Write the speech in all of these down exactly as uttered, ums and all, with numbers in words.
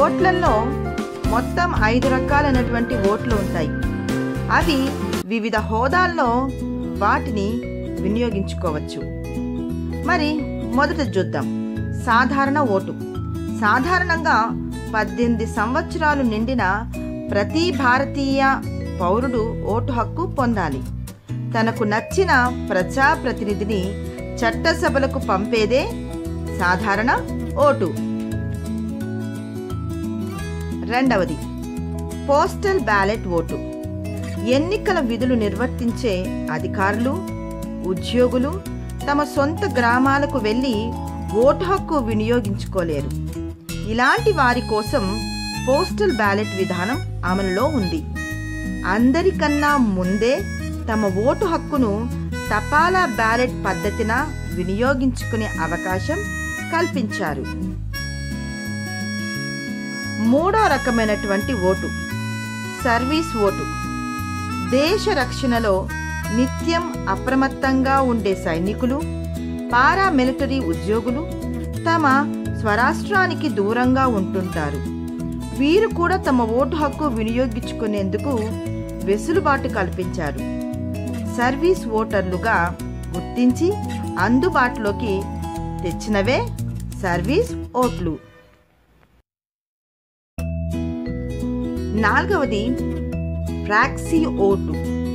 ఓట్లలో మొత్తం ఐదు రకాలైనటువంటి ఓట్లు ఉంటాయి. అవి వివిధ హోదాల్లో వాటిని వినియోగించుకోవచ్చు. మరి మొదట చూద్దాం సాధారణ ఓటు. సాధారణంగా పద్దెనిమిది సంవత్సరాలు నిండిన ప్రతి భారతీయ పౌరుడు ఓటు హక్కు పొందాలి. తనకు నచ్చిన ప్రజాప్రతినిధిని చట్టసభలకు పంపేదే సాధారణ ఓటు. రెండవది పోస్టల్ బ్యాలెట్ ఓటు. ఎన్నికల విధులు నిర్వర్తించే అధికారులు, ఉద్యోగులు తమ సొంత గ్రామాలకు వెళ్ళి ఓటు హక్కు వినియోగించుకోలేరు. ఇలాంటి వారి కోసం పోస్టల్ బ్యాలెట్ విధానం అమలులో ఉంది. అందరికన్నా ముందే తమ ఓటు హక్కును తపాలా బ్యాలెట్ పద్ధతిన వినియోగించుకునే అవకాశం కల్పించారు. మూడో రకమైనటువంటి ఓటు సర్వీస్ ఓటు. దేశ రక్షణలో నిత్యం అప్రమత్తంగా ఉండే సైనికులు, పారామిలిటరీ ఉద్యోగులు తమ స్వరాష్ట్రానికి దూరంగా ఉంటుంటారు. వీరు కూడా తమ ఓటు హక్కు వినియోగించుకునేందుకు వెసులుబాటు కల్పించారు. సర్వీస్ ఓటర్లుగా గుర్తించి అందుబాటులోకి తెచ్చినవే సర్వీస్ ఓట్లు. నాలుగవది ప్రాక్సీ ఓటు.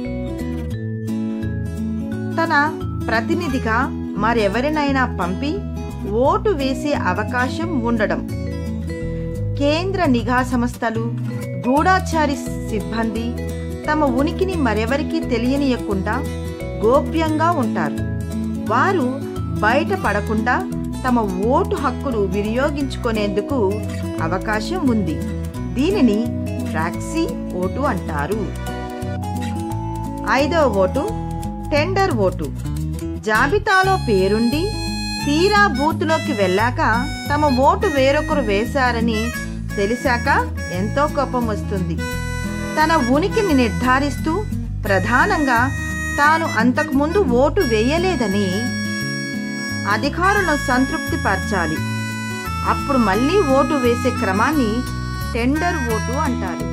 తన ప్రతినిధిగా మరెవరినైనా పంపి ఓటు వేసే అవకాశం ఉండడం. కేంద్ర నిఘా సంస్థలు, గూఢచారి సిబ్బంది తమ ఉనికిని మరెవరికి తెలియనీయకుండా గోప్యంగా ఉంటారు. వారు బయటపడకుండా తమ ఓటు హక్కును వినియోగించుకునేందుకు అవకాశం ఉంది. దీనిని ప్రాక్సీ ఓటు అంటారు. ఐదవ ఓటు టెండర్ ఓటు. జాబితాలో పేరుండి తీరా బూత్లోకి వెళ్ళాక తమ ఓటు వేరొకరు వేశారని తెలిసాక ఎంతో కోపం వస్తుంది. తన ఉనికిని నిర్ధారిస్తూ ప్రధానంగా తాను అంతకుముందు ఓటు వేయలేదని అధికారులను సంతృప్తి పరచాలి. అప్పుడు మళ్ళీ ఓటు వేసే క్రమాన్ని టెండర్ ఓటు అంటారు.